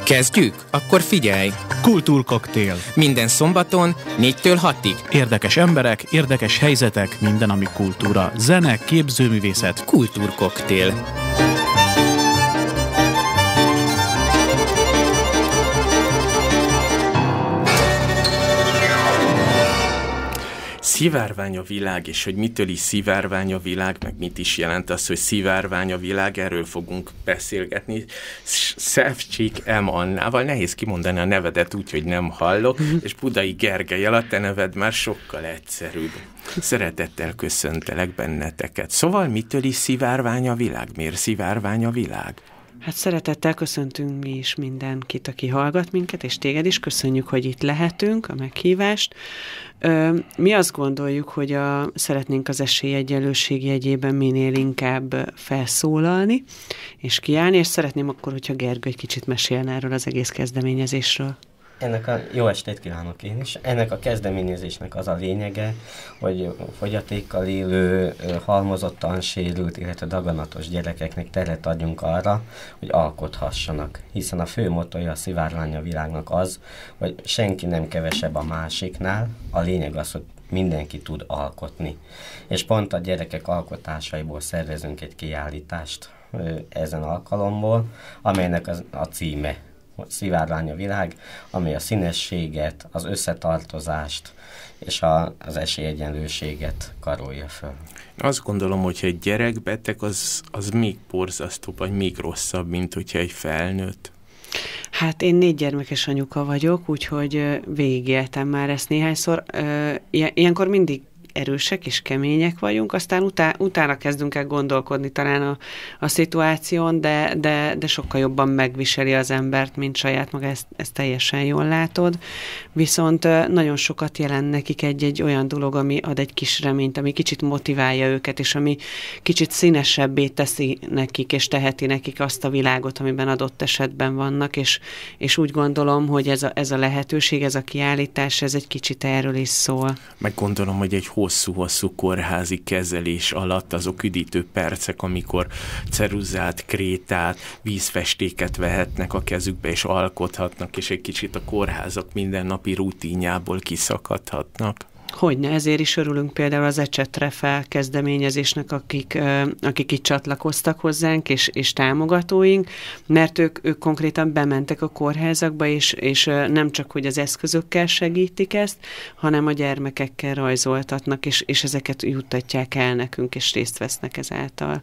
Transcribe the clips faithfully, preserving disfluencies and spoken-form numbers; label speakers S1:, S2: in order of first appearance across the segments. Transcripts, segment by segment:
S1: Kezdjük? Akkor figyelj!
S2: Kultúrkoktél.
S1: Minden szombaton négytől hatig.
S2: Érdekes emberek, érdekes helyzetek, minden, ami kultúra. Zene, képzőművészet.
S1: Kultúrkoktél. Szivárvány a világ, és hogy mitől is szivárvány a világ, meg mit is jelent az, hogy szivárvány a világ, erről fogunk beszélgetni. Szevcsik M. Annával, nehéz kimondani a nevedet úgy, hogy nem hallok, és Budai Gergely, a te neved már sokkal egyszerűbb. Szeretettel köszöntelek benneteket. Szóval mitől is szivárvány a világ? Miért szivárvány a világ?
S3: Hát szeretettel köszöntünk mi is mindenkit, aki hallgat minket, és téged is köszönjük, hogy itt lehetünk, a meghívást. Mi azt gondoljuk, hogy a, szeretnénk az esélyegyenlőség jegyében minél inkább felszólalni, és kiállni, és szeretném akkor, hogyha Gergő egy kicsit mesélne erről az egész kezdeményezésről.
S4: Ennek a jó estét kívánok én is. Ennek a kezdeményezésnek az a lényege, hogy fogyatékkal élő, halmozottan sérült, illetve daganatos gyerekeknek teret adjunk arra, hogy alkothassanak. Hiszen a fő mottoja a szivárvány a világnak az, hogy senki nem kevesebb a másiknál, a lényeg az, hogy mindenki tud alkotni. És pont a gyerekek alkotásaiból szervezünk egy kiállítást ezen alkalomból, amelynek az, a címe Szivárvány a világ, amely a színességet, az összetartozást és a, az esélyegyenlőséget karolja föl.
S1: Azt gondolom, hogyha egy gyerek beteg, az, az még borzasztóbb, vagy még rosszabb, mint hogyha egy felnőtt.
S3: Hát én négy gyermekes anyuka vagyok, úgyhogy végigéltem már ezt néhányszor. Ilyenkor mindig erősek és kemények vagyunk, aztán utá, utána kezdünk el gondolkodni talán a, a szituáción, de, de, de sokkal jobban megviseli az embert, mint saját maga, ezt, ezt teljesen jól látod. Viszont nagyon sokat jelent nekik egy-egy olyan dolog, ami ad egy kis reményt, ami kicsit motiválja őket, és ami kicsit színesebbé teszi nekik, és teheti nekik azt a világot, amiben adott esetben vannak, és, és úgy gondolom, hogy ez a, ez a lehetőség, ez a kiállítás, ez egy kicsit erről is szól.
S1: Meg gondolom, hogy egy hosszú-hosszú kórházi kezelés alatt azok üdítő percek, amikor ceruzát, krétát, vízfestéket vehetnek a kezükbe, és alkothatnak, és egy kicsit a kórházak mindennapi rutinjából kiszakadhatnak.
S3: Hogyne, ezért is örülünk például az Ecsetrefel kezdeményezésnek, akik, akik itt csatlakoztak hozzánk, és, és támogatóink, mert ők, ők konkrétan bementek a kórházakba, és, és nem csak, hogy az eszközökkel segítik ezt, hanem a gyermekekkel rajzoltatnak, és, és ezeket juttatják el nekünk, és részt vesznek ezáltal.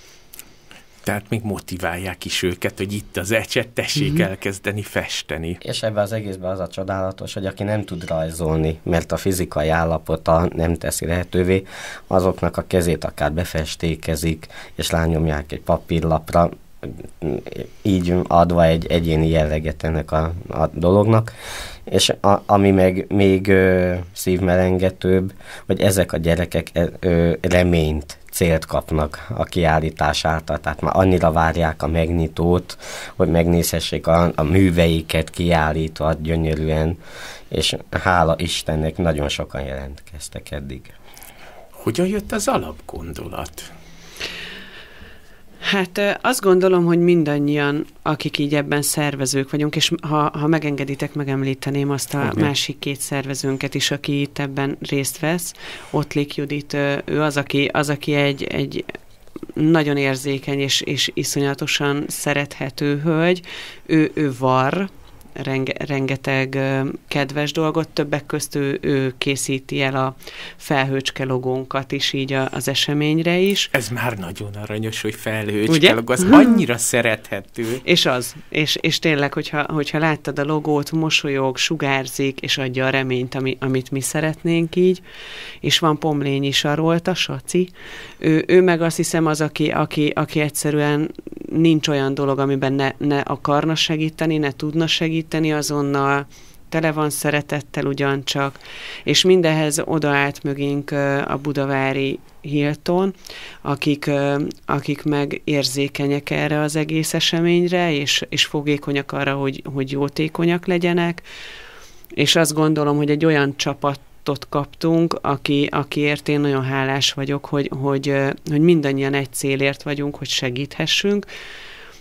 S1: Tehát még motiválják is őket, hogy itt az ecset, tessék mm-hmm. elkezdeni festeni.
S4: És ebben az egészben az a csodálatos, hogy aki nem tud rajzolni, mert a fizikai állapota nem teszi lehetővé, azoknak a kezét akár befestékezik, és rányomják egy papírlapra, így adva egy egyéni jelleget ennek a, a dolognak. És a, ami meg még ö, szívmelengetőbb, hogy ezek a gyerekek ö, reményt, célt kapnak a kiállítás által, tehát már annyira várják a megnyitót, hogy megnézhessék a, a műveiket kiállítva gyönyörűen, és hála Istennek nagyon sokan jelentkeztek eddig.
S1: Hogyan jött az alapgondolat?
S3: Hát azt gondolom, hogy mindannyian, akik így ebben szervezők vagyunk, és ha, ha megengeditek, megemlíteném azt a okay. másik két szervezőnket is, aki itt ebben részt vesz. Ottlik Judit, ő az, aki, az, aki egy, egy nagyon érzékeny és, és iszonyatosan szerethető hölgy. Ő, ő var, Renge, rengeteg uh, kedves dolgot, többek közt ő, ő készíti el a felhőcske logónkat is így a, az eseményre is.
S1: Ez már nagyon aranyos, hogy felhőcske logó, az annyira szerethető. És az, és, és tényleg, hogyha, hogyha láttad a logót, mosolyog, sugárzik, és adja a reményt, ami, amit mi szeretnénk így. És van Pomlényi Sarolta, Saci. Ő, ő meg azt hiszem az, aki, aki, aki egyszerűen nincs olyan dolog, amiben ne, ne akarna segíteni, ne tudna segíteni azonnal, tele van szeretettel ugyancsak, és mindehhez odaállt mögénk a budavári Hilton, akik, akik meg érzékenyek erre az egész eseményre, és, és fogékonyak arra, hogy, hogy jótékonyak legyenek, és azt gondolom, hogy egy olyan csapat kaptunk, aki, akiért én nagyon hálás vagyok, hogy, hogy, hogy mindannyian egy célért vagyunk, hogy segíthessünk,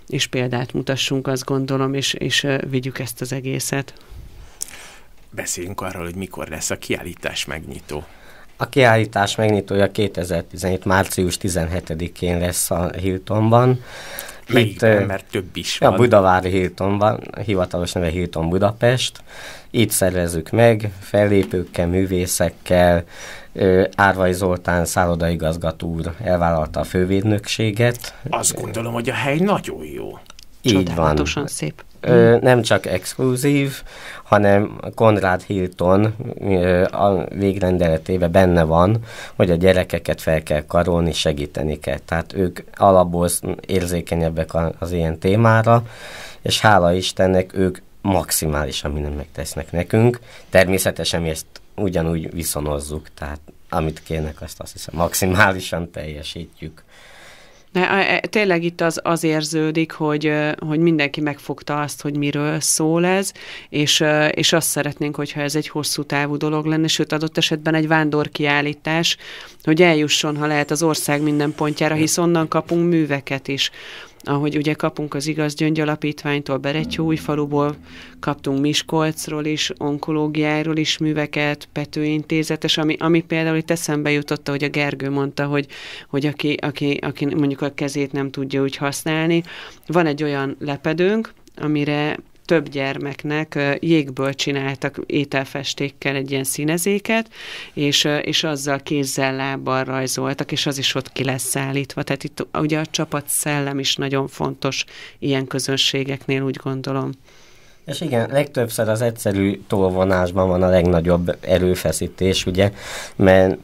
S3: és példát mutassunk, azt gondolom, és, és vigyük ezt az egészet.
S2: Beszéljünk arról, hogy mikor lesz a kiállítás megnyitó.
S4: A kiállítás megnyitója kétezer-tizenhét. március tizenhetedikén lesz a Hiltonban.
S2: Melyikben, mert több is van.
S4: A budavári Hiltonban, hivatalos neve Hilton Budapest. Itt szervezzük meg, fellépőkkel, művészekkel. Árvai Zoltán szállodaigazgató úr elvállalta a fővédnökséget.
S2: Azt gondolom, hogy a hely nagyon jó.
S4: Így van.
S3: Szép.
S4: Ö, nem csak exkluzív, hanem Konrád Hilton ö, a végrendeletében benne van, hogy a gyerekeket fel kell karolni, segíteni kell. Tehát ők alapból érzékenyebbek az ilyen témára, és hála Istennek ők maximálisan mindent megtesznek nekünk. Természetesen mi ezt ugyanúgy viszonozzuk, tehát amit kérnek, azt azt hiszem maximálisan teljesítjük.
S3: Ne, tényleg itt az, az érződik, hogy, hogy mindenki megfogta azt, hogy miről szól ez, és, és azt szeretnénk, hogyha ez egy hosszú távú dolog lenne, sőt adott esetben egy vándorkiállítás, hogy eljusson, ha lehet, az ország minden pontjára, hisz onnan kapunk műveket is. Ahogy ugye kapunk az Igaz Gyöngy Alapítványtól, Berettyóújfaluból, kaptunk Miskolcról is, onkológiáról is műveket, Pető Intézetes, ami, ami például itt eszembe jutott, hogy a Gergő mondta, hogy, hogy aki, aki, aki mondjuk a kezét nem tudja úgy használni. Van egy olyan lepedőnk, amire több gyermeknek jégből csináltak ételfestékkel egy ilyen színezéket, és, és azzal kézzel, lábbal rajzoltak, és az is ott ki lesz szállítva. Tehát itt ugye a csapat szellem is nagyon fontos ilyen közönségeknél, úgy gondolom.
S4: És igen, legtöbbször az egyszerű tolvonásban van a legnagyobb erőfeszítés, ugye, mert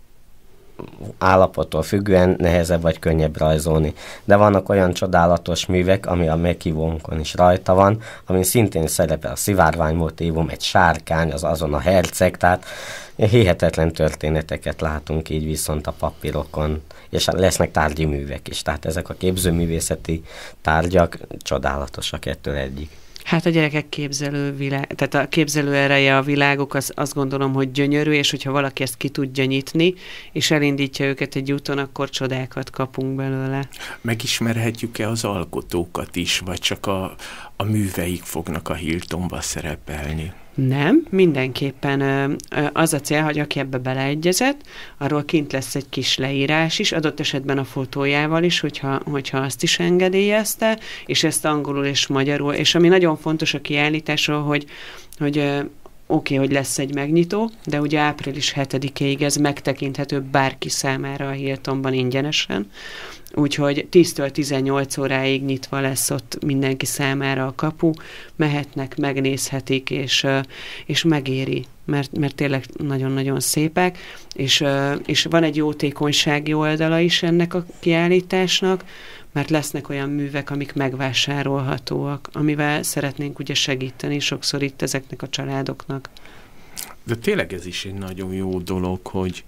S4: állapottól függően nehezebb vagy könnyebb rajzolni. De vannak olyan csodálatos művek, ami a meghívónkon is rajta van, amin szintén szerepel a szivárvány motívum, egy sárkány, az azon a herceg, tehát hihetetlen történeteket látunk így viszont a papírokon, és lesznek tárgyi művek is, tehát ezek a képzőművészeti tárgyak csodálatosak ettől egyik.
S3: Hát a gyerekek képzelő világ, tehát a képzelő ereje a világok, az, azt gondolom, hogy gyönyörű, és hogyha valaki ezt ki tudja nyitni, és elindítja őket egy úton, akkor csodákat kapunk belőle.
S2: Megismerhetjük-e az alkotókat is, vagy csak a, a műveik fognak a Hiltonba szerepelni?
S3: Nem, mindenképpen az a cél, hogy aki ebbe beleegyezett, arról kint lesz egy kis leírás is, adott esetben a fotójával is, hogyha, hogyha azt is engedélyezte, és ezt angolul és magyarul, és ami nagyon fontos a kiállításról, hogy, hogy oké, okay, hogy lesz egy megnyitó, de ugye április hetedikéig ez megtekinthető bárki számára a Hiltonban ingyenesen, úgyhogy tíztől tizennyolc óráig nyitva lesz ott mindenki számára a kapu, mehetnek, megnézhetik, és, és megéri, mert, mert tényleg nagyon-nagyon szépek, és, és van egy jótékonysági oldala is ennek a kiállításnak, mert lesznek olyan művek, amik megvásárolhatóak, amivel szeretnénk ugye segíteni sokszor itt ezeknek a családoknak.
S2: De tényleg ez is egy nagyon jó dolog, hogy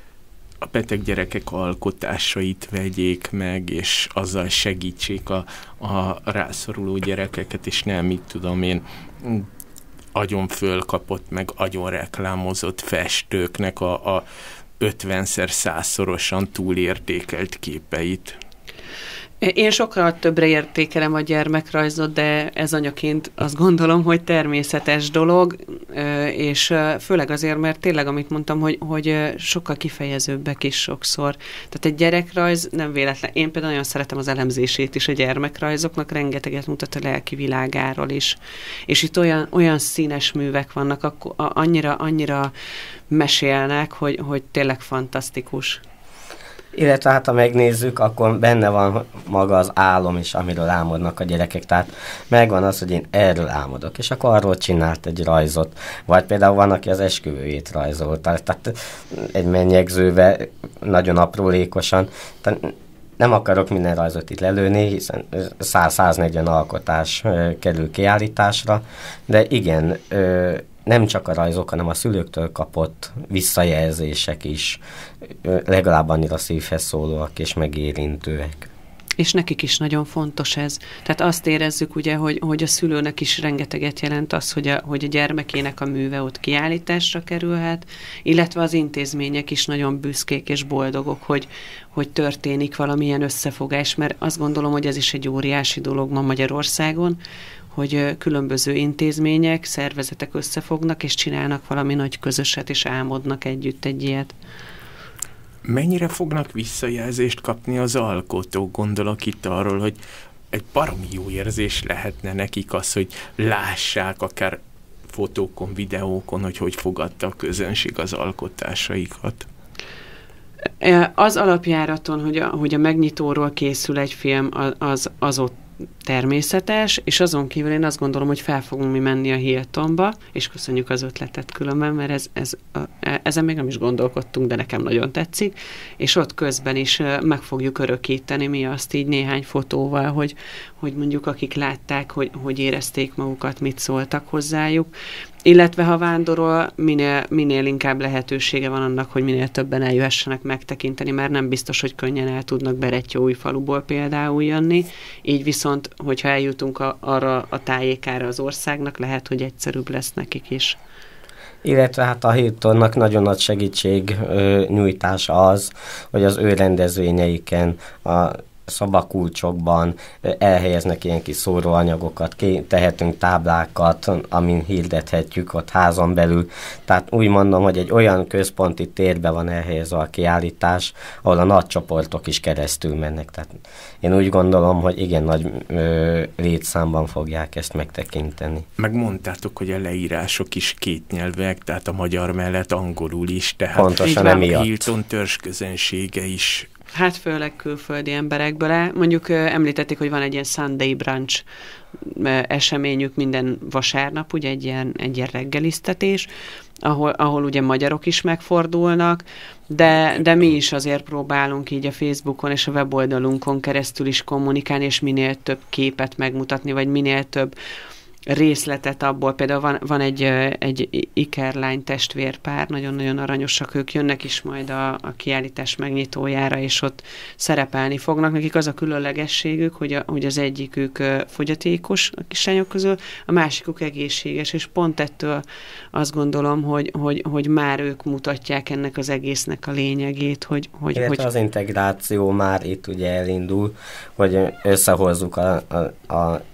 S2: a beteg gyerekek alkotásait vegyék meg, és azzal segítsék a, a rászoruló gyerekeket, és nem, mit tudom én, agyon fölkapott, meg agyon reklámozott festőknek a, a ötvenszer százszorosan túlértékelt képeit.
S3: Én sokkal többre értékelem a gyermekrajzot, de ez anyaként azt gondolom, hogy természetes dolog, és főleg azért, mert tényleg, amit mondtam, hogy, hogy sokkal kifejezőbbek is sokszor. Tehát egy gyerekrajz nem véletlen. Én például nagyon szeretem az elemzését is a gyermekrajzoknak, rengeteget mutat a lelki világáról is. És itt olyan, olyan színes művek vannak, akkor annyira, annyira mesélnek, hogy, hogy tényleg fantasztikus.
S4: Illetve hát, ha megnézzük, akkor benne van maga az álom is, amiről álmodnak a gyerekek. Tehát megvan az, hogy én erről álmodok, és akkor arról csinált egy rajzot. Vagy például van, aki az esküvőjét rajzolta. Tehát egy mennyegzőbe nagyon aprólékosan. Tehát nem akarok minden rajzot itt lelőni, hiszen száz-száznegyven alkotás kerül kiállításra, de igen, nem csak a rajzok, hanem a szülőktől kapott visszajelzések is legalább annyira szívhez szólóak és megérintőek.
S3: És nekik is nagyon fontos ez. Tehát azt érezzük ugye, hogy, hogy a szülőnek is rengeteget jelent az, hogy a, hogy a gyermekének a műve ott kiállításra kerülhet, illetve az intézmények is nagyon büszkék és boldogok, hogy, hogy történik valamilyen összefogás, mert azt gondolom, hogy ez is egy óriási dolog ma Magyarországon, hogy különböző intézmények, szervezetek összefognak, és csinálnak valami nagy közöset, és álmodnak együtt egy ilyet.
S2: Mennyire fognak visszajelzést kapni az alkotók? Gondolok itt arról, hogy egy baromi jó érzés lehetne nekik az, hogy lássák akár fotókon, videókon, hogy hogy fogadta a közönség az alkotásaikat.
S3: Az alapjáraton, hogy a, hogy a megnyitóról készül egy film, az, az ott természetes, és azon kívül én azt gondolom, hogy fel fogunk mi menni a Hiltonba, és köszönjük az ötletet különben, mert ez, ez, ezen még nem is gondolkodtunk, de nekem nagyon tetszik, és ott közben is meg fogjuk örökíteni mi azt így néhány fotóval, hogy, hogy mondjuk akik látták, hogy, hogy érezték magukat, mit szóltak hozzájuk, illetve ha vándorol, minél, minél inkább lehetősége van annak, hogy minél többen eljöhessenek megtekinteni, mert nem biztos, hogy könnyen el tudnak Berettyóújfaluból például jönni, így viszont, hogyha eljutunk a, arra a tájékára az országnak, lehet, hogy egyszerűbb lesz nekik is.
S4: Illetve hát a Hiltonnak nagyon nagy segítség ö, nyújtása az, hogy az ő rendezvényeiken a szobakulcsokban elhelyeznek ilyen kis szóróanyagokat, tehetünk táblákat, amin hirdethetjük ott házon belül. Tehát úgy mondom, hogy egy olyan központi térbe van elhelyezve a kiállítás, ahol a nagy csoportok is keresztül mennek. Tehát én úgy gondolom, hogy igen nagy ö, létszámban fogják ezt megtekinteni.
S2: Megmondtátok, hogy a leírások is kétnyelvek, tehát a magyar mellett angolul is, tehát
S4: pontosan emiatt.
S2: A Hilton törzsközönsége is.
S3: Hát főleg külföldi emberekből áll. Mondjuk említették, hogy van egy ilyen Sunday brunch eseményük minden vasárnap, ugye egy ilyen, egy ilyen reggeliztetés, ahol, ahol ugye magyarok is megfordulnak, de, de mi is azért próbálunk így a Facebookon és a weboldalunkon keresztül is kommunikálni, és minél több képet megmutatni, vagy minél több részletet abból. Például van, van egy, egy ikerlány testvérpár, nagyon-nagyon aranyosak, ők jönnek is majd a, a kiállítás megnyitójára, és ott szerepelni fognak. Nekik az a különlegességük, hogy, a, hogy az egyikük fogyatékos a kislányok közül, a másikuk egészséges, és pont ettől azt gondolom, hogy, hogy, hogy már ők mutatják ennek az egésznek a lényegét. Hogy, hogy, hogy...
S4: az integráció már itt ugye elindul, hogy összehozzuk a, a, a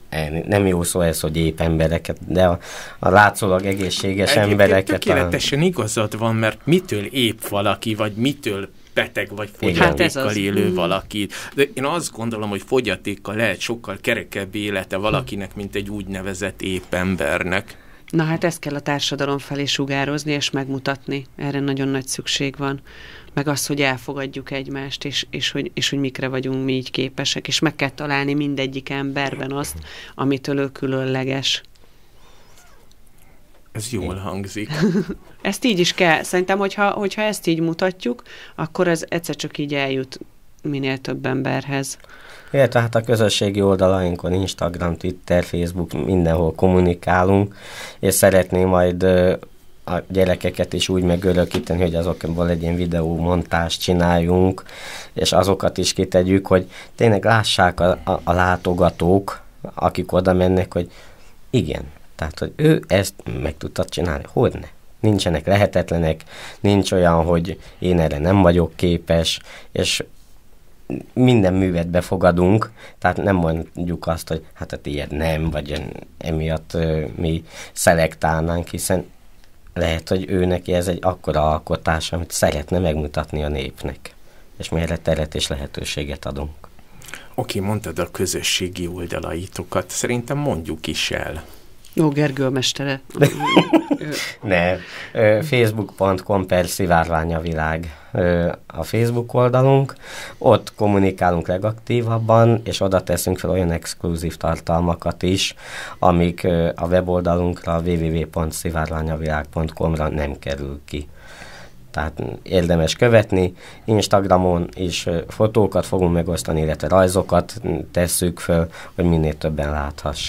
S4: nem jó szó ez, hogy épp embereket, de a, a látszólag egészséges Egyébként embereket...
S2: Tökéletesen a... igazad van, mert mitől épp valaki, vagy mitől beteg vagy fogyatékkal hát élő valaki. De én azt gondolom, hogy fogyatékkal lehet sokkal kerekebb élete valakinek, mint egy úgynevezett épp embernek.
S3: Na hát ezt kell a társadalom felé sugározni és megmutatni. Erre nagyon nagy szükség van. Meg az, hogy elfogadjuk egymást, és, és, hogy, és hogy mikre vagyunk mi így képesek, és meg kell találni mindegyik emberben azt, amitől ő különleges.
S2: Ez jól hangzik.
S3: Ezt így is kell. Szerintem, hogyha, hogyha ezt így mutatjuk, akkor ez egyszer csak így eljut minél több emberhez.
S4: Illetve hát a közösségi oldalainkon, Instagram, Twitter, Facebook, mindenhol kommunikálunk, és szeretném majd a gyerekeket is úgy megörökíteni, hogy azokból egy ilyen videómontást csináljunk, és azokat is kitegyük, hogy tényleg lássák a, a, a látogatók, akik oda mennek, hogy igen, tehát, hogy ő ezt meg tudta csinálni. Hogyne? Nincsenek lehetetlenek, nincs olyan, hogy én erre nem vagyok képes, és minden művet befogadunk, tehát nem mondjuk azt, hogy hát a tiéd nem, vagy emiatt ö, mi szelektálnánk, hiszen lehet, hogy ő neki ez egy akkora alkotás, amit szeretne megmutatni a népnek, és mi erre teret és lehetőséget adunk.
S2: Oké, mondtad a közösségi oldalaitokat, szerintem mondjuk is el.
S3: Jó, Gergő a mestere.
S4: Nem. facebook pont com per Szivárványavilág a Facebook oldalunk. Ott kommunikálunk legaktívabban, és oda teszünk fel olyan exkluzív tartalmakat is, amik a weboldalunkra, double-u double-u double-u pont szivárványavilág pont com-ra nem kerül ki. Tehát érdemes követni. Instagramon is fotókat fogunk megosztani, illetve rajzokat tesszük föl, hogy minél többen láthassák.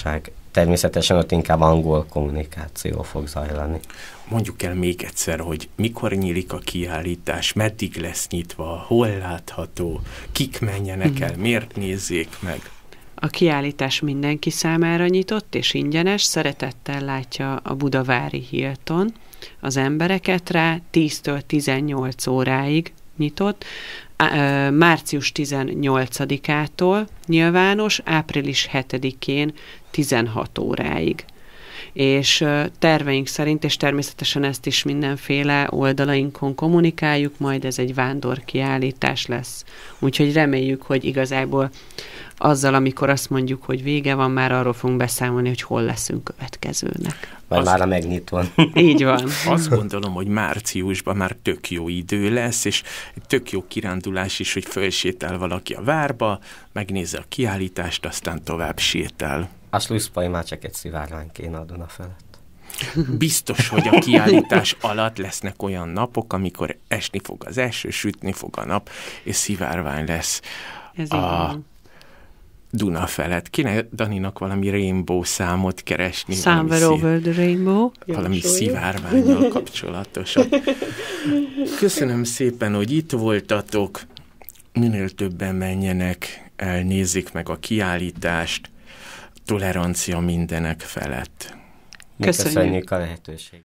S4: természetesen ott inkább angol kommunikáció fog zajlani.
S2: Mondjuk el még egyszer, hogy mikor nyílik a kiállítás, meddig lesz nyitva, hol látható, kik menjenek el, miért nézzék meg?
S3: A kiállítás mindenki számára nyitott és ingyenes, szeretettel látja a budavári Hilton az embereket rá, tíztől tizennyolc óráig nyitott, március tizennyolcadikától nyilvános, április hetedikén tizenhat óráig. És terveink szerint, és természetesen ezt is mindenféle oldalainkon kommunikáljuk, majd ez egy vándorkiállítás lesz. Úgyhogy reméljük, hogy igazából azzal, amikor azt mondjuk, hogy vége van, már arról fogunk beszámolni, hogy hol leszünk következőnek.
S4: Vagy már a megnyitón.
S3: Így van.
S2: Azt gondolom, hogy márciusban már tök jó idő lesz, és egy tök jó kirándulás is, hogy fölsétál valaki a várba, megnézze a kiállítást, aztán tovább sétál.
S4: A slusszpai már csak egy szivárvány kéne a Duna felett.
S2: Biztos, hogy a kiállítás alatt lesznek olyan napok, amikor esni fog az eső, sütni fog a nap, és szivárvány lesz
S3: Ez
S2: a Duna felett. Kéne Daninak valami rainbow számot keresni.
S3: Somewhere over the rainbow.
S2: Valami szivárvánnyal kapcsolatosan. Köszönöm szépen, hogy itt voltatok. Minél többen menjenek el, nézzék meg a kiállítást. Tolerancia mindenek felett.
S4: Köszönjük, Köszönjük a lehetőséget.